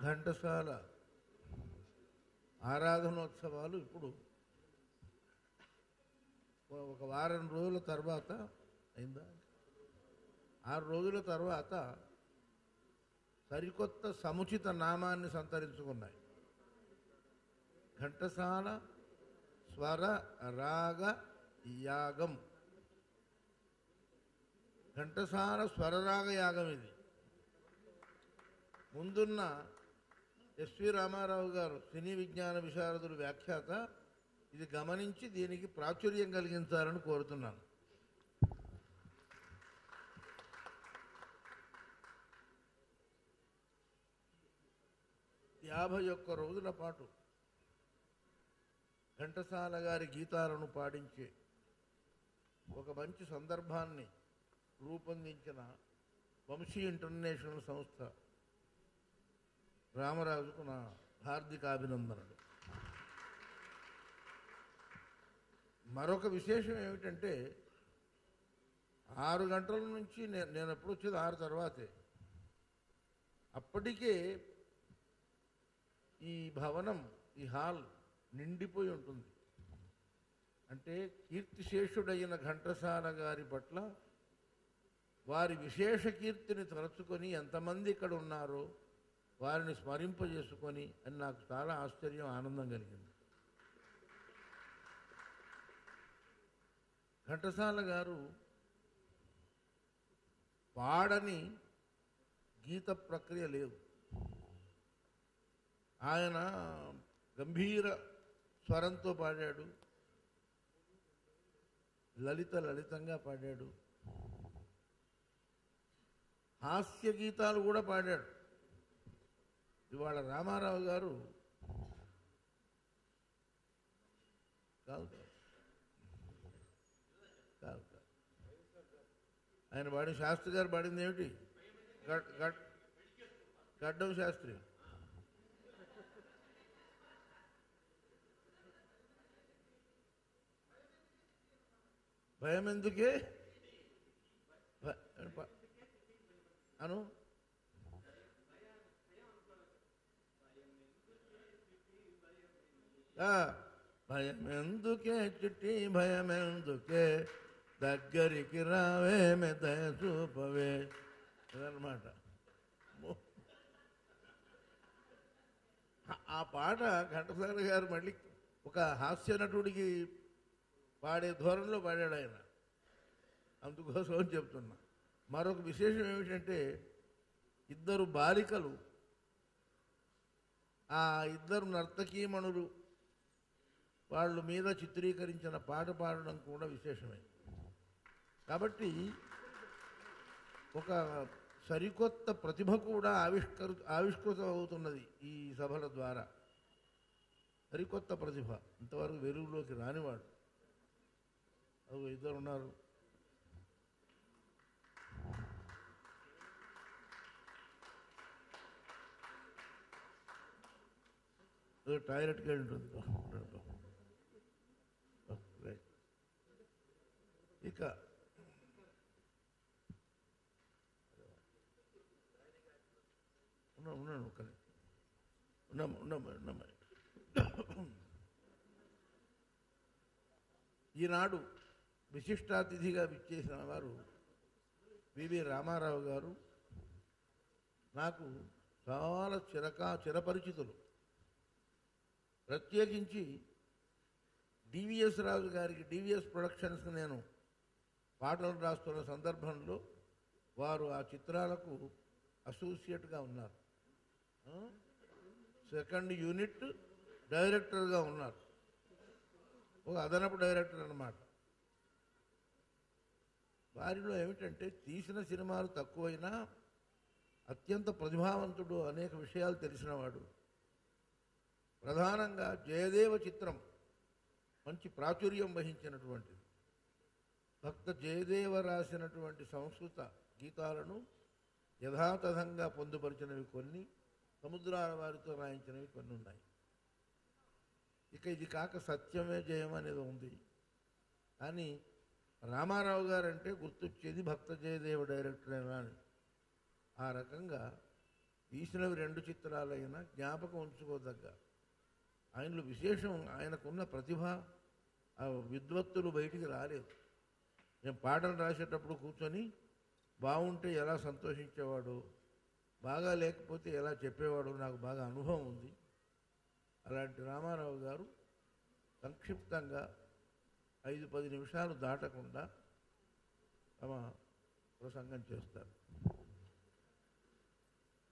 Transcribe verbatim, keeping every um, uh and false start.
ఘంటసాల ఆరాధనోత్సవాలు ఇప్పుడు ఒక వారం రోజుల తర్వాత అయిందా ఆరు రోజుల తర్వాత సరికొత్త సముచిత నామాన్ని సంతరించుకున్నాయి. ఘంటసాల స్వర రాగ యాగం. ఘంటసాల స్వరరాగ యాగం ఇది. ముందున్న ఎస్వి రామారావు గారు సినీ విజ్ఞాన విశారదుడు వ్యాఖ్యాత ఇది గమనించి దీనికి ప్రాచుర్యం కలిగించాలని కోరుతున్నాను. యాభై ఒక్క రోజుల పాటు ఘంటసాల గారి గీతాలను పాడించే ఒక మంచి సందర్భాన్ని రూపొందించిన వంశీ ఇంటర్నేషనల్ సంస్థ రామరాజుకు నా హార్దిక అభినందనలు. మరొక విశేషం ఏమిటంటే ఆరు గంటల నుంచి నేను నేను ఎప్పుడు వచ్చేది ఆరు తర్వాతే. అప్పటికే ఈ భవనం ఈ హాల్ నిండిపోయి ఉంటుంది. అంటే కీర్తిశేషుడైన ఘంటసాల గారి పట్ల వారి విశేష కీర్తిని తలుచుకొని ఎంతమంది ఇక్కడ ఉన్నారో వారిని స్మరింపజేసుకొని అని నాకు చాలా ఆశ్చర్యం ఆనందం కలిగింది. ఘంటసాల గారు పాడని గీత ప్రక్రియ లేదు. ఆయన గంభీర స్వరంతో పాడాడు, లలిత లలితంగా పాడాడు, హాస్య గీతాలు కూడా పాడాడు. ఇవాళ రామారావు గారు కాదు కాదు కాదు ఆయన పాడిన శాస్త్రి గారు పాడింది ఏమిటి? గడ్డం శాస్త్రి. భయం ఎందుకే అను భయం ఎందుకే చిట్టి భయం ఎందుకే దగ్గరికి రావే మెదయ చూపవే అదనమాట. ఆ పాట ఘంటసాల గారు మళ్ళీ ఒక హాస్య నటుడికి పాడే ధోరణిలో పాడాడు ఆయన. అందుకోసం అని చెప్తున్నా. మరొక విశేషం ఏమిటంటే ఇద్దరు బాలికలు ఆ ఇద్దరు నర్తకీమణులు వాళ్ళ మీద చిత్రీకరించిన పాట పాడడం కూడా విశేషమే. కాబట్టి ఒక సరికొత్త ప్రతిభ కూడా ఆవిష్కరు ఆవిష్కృతం అవుతున్నది ఈ సభల ద్వారా. సరికొత్త ప్రతిభ ఇంతవరకు వెలుగులోకి రానివాడు. అది ఇద్దరు ఉన్నారు. టాయిలెట్కి వెళ్ళి ఉంటుంది. ఇక ఉన్నాం ఉన్నాను ఒక ఉన్నాం ఉన్నాం ఉన్నాం ఈనాడు విశిష్టాతిథిగా విచ్చేసిన వారు వివి రామారావు గారు. నాకు చాలా చిరకా చిరపరిచితులు. ప్రత్యేకించి డివిఎస్ రాజు గారికి డివిఎస్ ప్రొడక్షన్స్కి నేను పాటలు రాస్తున్న సందర్భంలో వారు ఆ చిత్రాలకు అసోసియేట్గా ఉన్నారు. సెకండ్ యూనిట్ డైరెక్టర్గా ఉన్నారు. ఒక అదనపు డైరెక్టర్ అన్నమాట. వారిలో ఏమిటంటే తీసిన సినిమాలు తక్కువైనా అత్యంత ప్రతిభావంతుడు, అనేక విషయాలు తెలిసినవాడు. ప్రధానంగా జయదేవ చిత్రం మంచి ప్రాచుర్యం వహించినటువంటిది. భక్త జయదేవ రాసినటువంటి సంస్కృత గీతాలను యథాతథంగా పొందుపరిచినవి కొన్ని, సముద్రాల వారితో రాయించినవి కొన్ని ఉన్నాయి. ఇక ఇది కాక సత్యమే జయం అనేది ఉంది. కానీ రామారావు గారు అంటే గుర్తొచ్చేది భక్త జయదేవ డైరెక్టర్ అని. ఆ రకంగా తీసినవి రెండు చిత్రాలైనా జ్ఞాపకం ఉంచుకోదగ్గ ఆయనలో విశేషం ఆయనకున్న ప్రతిభ ఆ విద్వత్తులు బయటికి రాలేదు. నేను పాటలు రాసేటప్పుడు కూర్చొని బాగుంటే ఎలా సంతోషించేవాడు, బాగా లేకపోతే ఎలా చెప్పేవాడు నాకు బాగా అనుభవం ఉంది. అలాంటి రామారావు గారు సంక్షిప్తంగా ఐదు పది నిమిషాలు దాటకుండా తమ ప్రసంగం చేస్తారు.